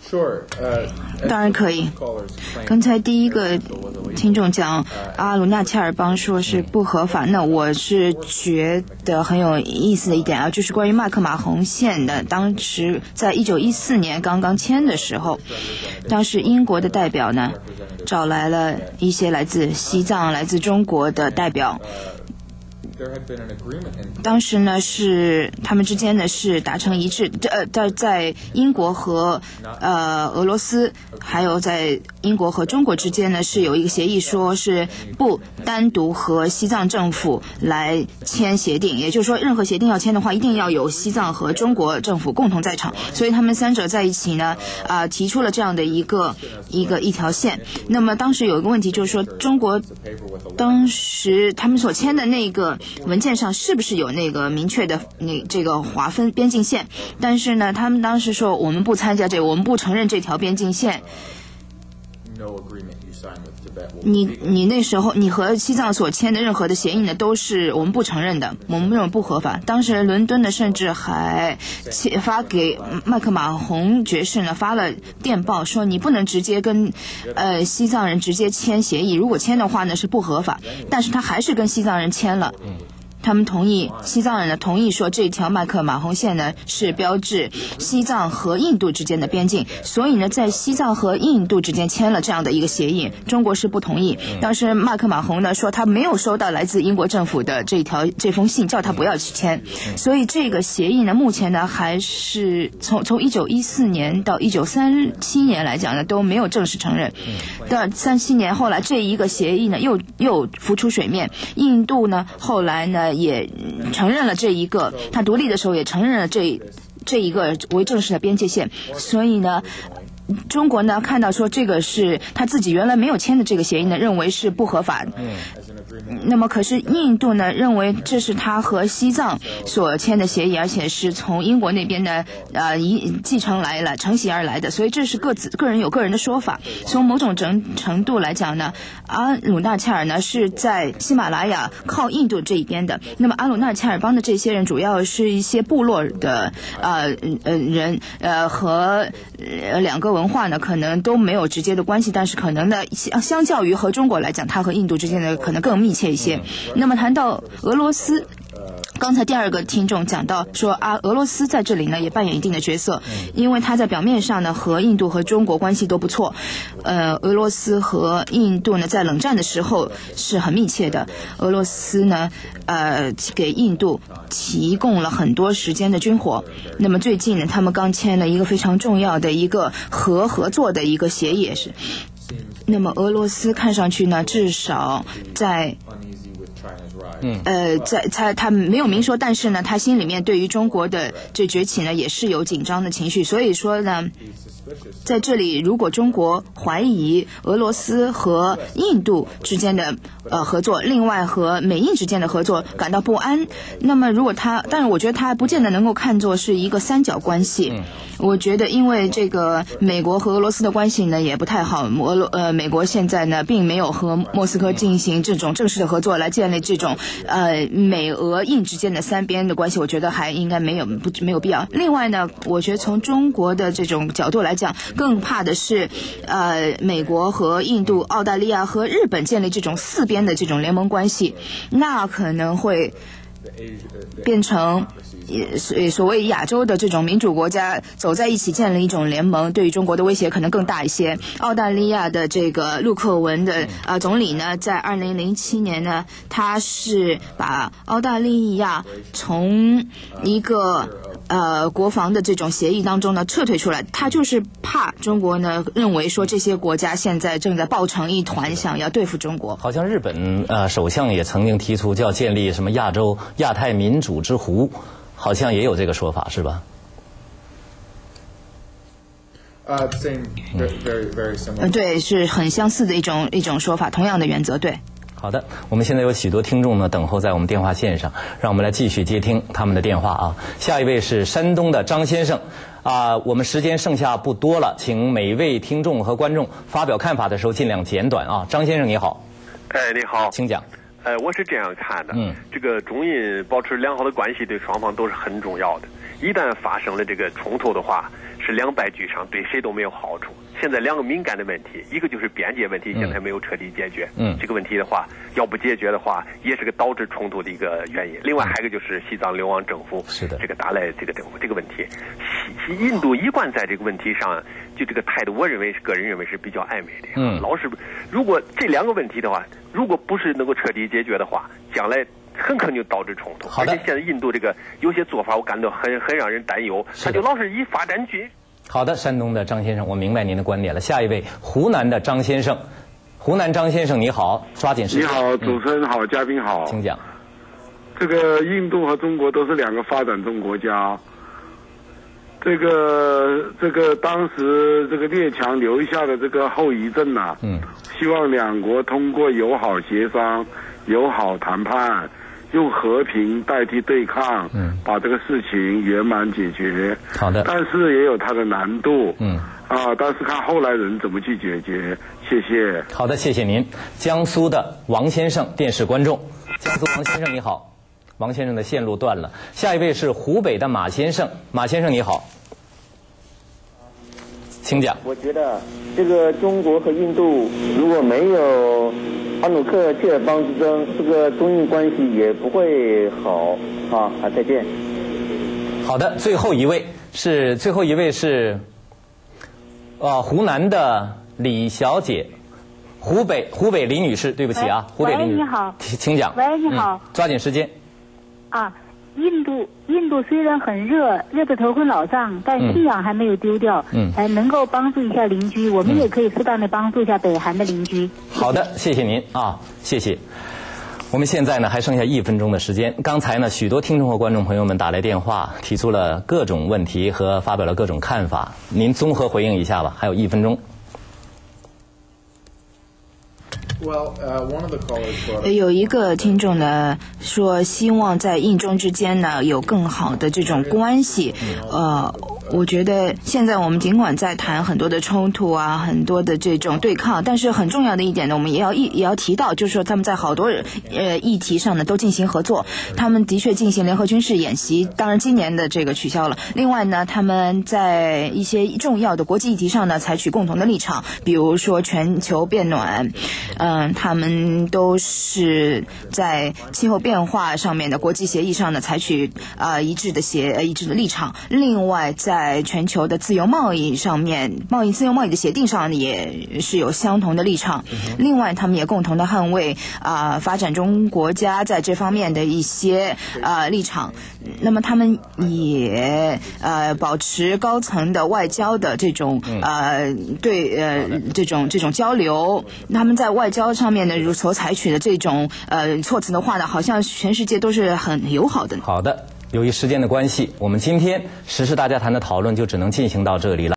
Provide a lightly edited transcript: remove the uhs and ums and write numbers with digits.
当然可以。刚才第一个听众讲阿鲁纳恰尔邦说是不合法，那我是觉得很有意思的一点啊，就是关于麦克马洪线的，当时在1914年刚刚签的时候，当时英国的代表呢找来了一些来自西藏、来自中国的代表。当时呢是他们之间呢是达成一致，在英国和俄罗斯还有在英国和中国之间呢是有一个协议，说是不单独和西藏政府来签协定，也就是说任何协定要签的话一定要有西藏和中国政府共同在场，所以他们三者在一起呢提出了这样的一条线。那么当时有一个问题，就是说中国当时他们所签的那个文件上是不是有那个明确的这个划分边境线，但是呢他们当时说我们不参加这个，我们不承认这条边境线。你那时候你和西藏所签的任何的协议呢都是我们不承认的，我们认为不合法。当时伦敦呢甚至还发给麦克马洪爵士呢发了电报，说你不能直接跟西藏人直接签协议，如果签的话呢是不合法，但是他还是跟西藏人签了。他们同意，西藏人呢同意说这条麦克马洪线呢是标志西藏和印度之间的边境，所以呢在西藏和印度之间签了这样的一个协议，中国是不同意。当时麦克马洪呢说他没有收到来自英国政府的这封信，叫他不要去签，所以这个协议呢目前呢还是从1914年到1937年来讲呢都没有正式承认。到37年后来这一个协议呢又浮出水面，印度呢后来呢也承认了这一个，他独立的时候也承认了这一个为正式的边界线，所以呢中国呢看到说这个是他自己原来没有签的这个协议呢认为是不合法。那么可是印度呢认为这是他和西藏所签的协议，而且是从英国那边呢继承来了承袭而来的，所以这是个人有个人的说法。从某种程度来讲呢，阿鲁纳恰尔呢是在喜马拉雅靠印度这一边的，那么阿鲁纳恰尔邦的这些人主要是一些部落的人和两个文化呢可能都没有直接的关系，但是可能呢相较于和中国来讲，它和印度之间的可能更密切一些。那么谈到俄罗斯，刚才第二个听众讲到说俄罗斯在这里呢也扮演一定的角色，因为他在表面上呢和印度和中国关系都不错。俄罗斯和印度呢在冷战的时候是很密切的，俄罗斯呢给印度提供了很多时间的军火。那么最近呢他们刚签了一个非常重要的一个合作的一个协议，也是。那么俄罗斯看上去呢至少在他没有明说，但是呢他心里面对于中国的这崛起呢也是有紧张的情绪，所以说呢在这里如果中国怀疑俄罗斯和印度之间的合作，另外和美印之间的合作感到不安，那么如果但是我觉得他不见得能够看作是一个三角关系。我觉得因为这个美国和俄罗斯的关系呢也不太好，美国现在呢并没有和莫斯科进行这种正式的合作来建立这种美俄印之间的三边的关系，我觉得还应该没有必要。另外呢我觉得从中国的这种角度来讲，更怕的是美国和印度、澳大利亚和日本建立这种四边的这种联盟关系，那可能会变成所谓亚洲的这种民主国家走在一起建立一种联盟，对于中国的威胁可能更大一些。澳大利亚的这个陆克文的总理呢在2007年呢他是把澳大利亚从一个国防的这种协议当中呢撤退出来，他就是怕中国呢认为说这些国家现在正在抱成一团，想要对付中国。 好像日本首相也曾经提出叫建立什么亚太民主之湖，好像也有这个说法，是吧？ 对，是很相似的一种说法，同样的原则。对。 好的，我们现在有许多听众呢等候在我们电话线上，让我们来继续接听他们的电话啊。下一位是山东的张先生我们时间剩下不多了，请每位听众和观众发表看法的时候尽量简短啊。张先生你好。 你好， 请讲。 我是这样看的，这个中印保持良好的关系对双方都是很重要的。一旦发生了这个冲突的话， 是两败俱伤，对谁都没有好处。现在两个敏感的问题，一个就是边界问题，现在没有彻底解决。这个问题的话，要不解决的话，也是个导致冲突的一个原因。另外还有一个就是西藏流亡政府， 是的， 这个达赖这个政府这个问题，印度一贯在这个问题上就这个态度，我认为个人认为是比较暧昧的。老是如果这两个问题的话，如果不是能够彻底解决的话，将来很可能就导致冲突。而且现在印度这个有些做法，我感到很让人担忧，他就老是以发展军。 好的，山东的张先生，我明白您的观点了。下一位，湖南的张先生。湖南张先生你好，抓紧时间。 你好，主持人好，嘉宾好， 请讲。 这个印度和中国都是两个发展中国家。这个当时这个列强留下的这个后遗症呐，希望两国通过友好协商、友好谈判，用和平代替对抗，把这个事情圆满解决。 好的， 但是也有它的难度。但是看后来人怎么去解决。谢谢。 好的，谢谢您。江苏的王先生，电视观众。江苏王先生你好，王先生的线路断了。下一位是湖北的马先生，马先生你好，请讲。 我觉得这个中国和印度如果没有阿努克切尔邦之争，这个中印关系也不会好。再见。 好的，最后一位是湖南的李小姐，湖北李女士，对不起啊，湖北李女士， 喂，你好， 请讲。 喂，你好， 抓紧时间。 印度虽然很热得头昏脑胀，但信仰还没有丢掉，能够帮助一下邻居，我们也可以适当的帮助一下北韩的邻居。 好的，谢谢您啊，谢谢。我们现在呢还剩下1分钟的时间。刚才呢许多听众和观众朋友们打来电话，提出了各种问题和发表了各种看法，您综合回应一下吧，还有1分钟。 有一个听众呢说，希望在印中之间呢有更好的这种关系。我觉得现在我们尽管在谈很多的冲突啊，很多的这种对抗，但是很重要的一点呢，我们也要提到，就是说他们在好多议题上呢都进行合作。他们的确进行联合军事演习，当然今年的这个取消了。另外呢，他们在一些重要的国际议题上呢采取共同的立场，比如说全球变暖，他们都是在气候变化上面的国际协议上呢采取一致的立场。另外在全球的自由贸易上面，自由贸易的协定上也是有相同的立场。另外他们也共同的捍卫发展中国家在这方面的一些立场。那么他们也保持高层的外交的这种这种交流。他们在外交上面呢所采取的这种措辞的话呢，好像全世界都是很友好的。 好的，由于时间的关系，我们今天时事大家谈的讨论就只能进行到这里了。